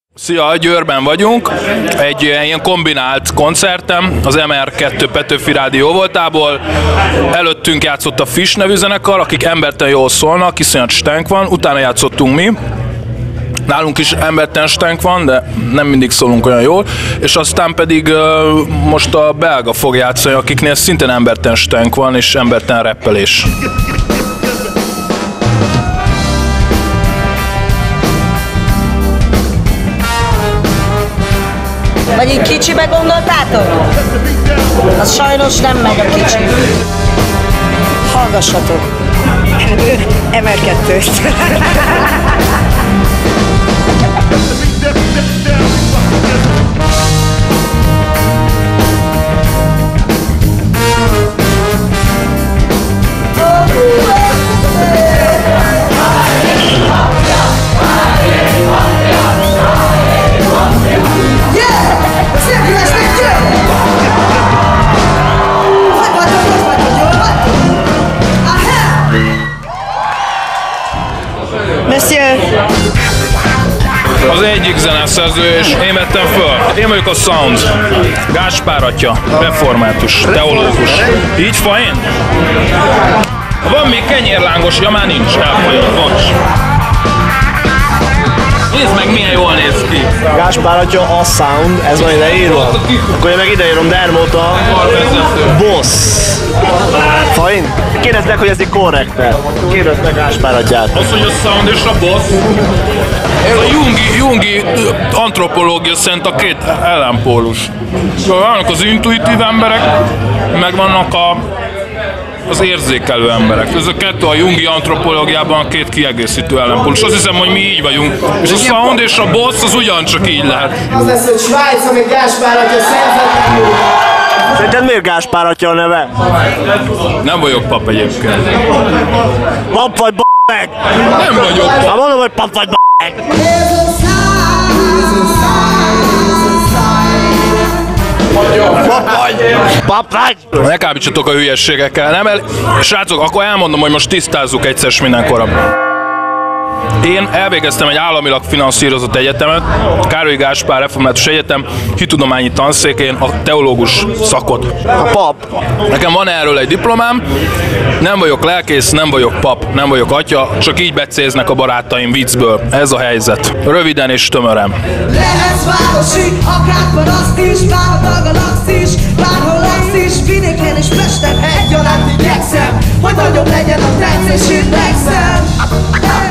Szia, Győrben vagyunk, egy ilyen kombinált koncertem, az MR2 Petőfi Rádió voltából. Előttünk játszott a Fish nevű zenekar, akik embertelen jól szólnak, iszonyat stenk van, utána játszottunk mi. Nálunk is embertelen stenk van, de nem mindig szólunk olyan jól, és aztán pedig most a belga fog játszani, akiknél szintén embertelen stenk van, és embertelen reppelés. Vagy így kicsibe gondoltátok? Az sajnos nem megy a kicsi. Hallgassatok. MR2-t. Monsieur! Az egyik zeneszerző, és én vettem föl. Én vagyok a Sound. Gáspár atya, református, teológus. Így fajn? Van még kenyérlángos, ja már nincs, elfogyott, bocs. Nézd meg, milyen jól néz ki. Gáspár atya, a Sound, ez van ideírva? Akkor én meg ideírom Dermóta, Boss. Fajn? Kérdezd meg, hogy ez így korrekte. Kérdezd meg Gáspár atyát. Az, hogy a Sound és a Boss. Ez a jungi antropológia szerint a két ellenpólus. Vannak az intuitív emberek, meg vannak az érzékelő emberek. Ez a kettő a jungi antropológiában a két kiegészítő ellenpólus. Azt hiszem, hogy mi így vagyunk. És a Sound és a Boss az ugyancsak így lehet. Az lesz, hogy Svájc, amíg Gáspár atya szerzetlenül. Szerinted miért Gáspár atya a neve? Nem vagyok pap egyébként. Pap vagy meg! Nem vagyok pap. Ha mondom, hogy pap vagy meg! Pap vagy! Ne kábítsatok a hülyességekkel, nem el... Srácok, akkor elmondom, hogy most tisztázzuk egyszer mindenkorra. Én elvégeztem egy államilag finanszírozott egyetemet, Károly Gáspár Református Egyetem hittudományi tanszékén a teológus szakot. A pap. Nekem van erről egy diplomám, nem vagyok lelkész, nem vagyok pap, nem vagyok atya, csak így becéznek a barátaim viccből. Ez a helyzet. Röviden és tömören. Lehetsz városi, akár paraszt is, bárhodag a laksz is, bárhol laksz is, vidéken és Pesten egyaránt igyekszem, hogy nagyobb legyen a tetszés, és legszem.